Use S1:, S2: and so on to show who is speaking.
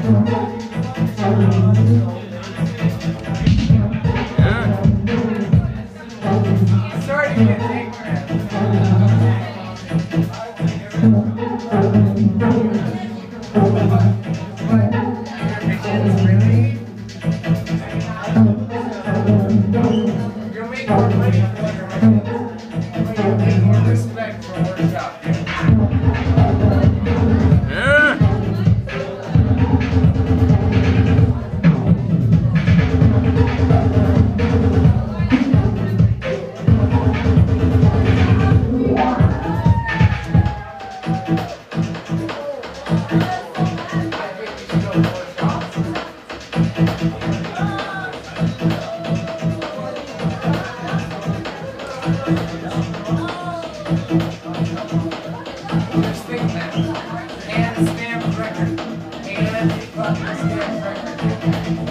S1: Sorry to get ignorant. You'll make more money but you'll get more respect for workshop. Just think that. And stamp record. And fucking stamp record.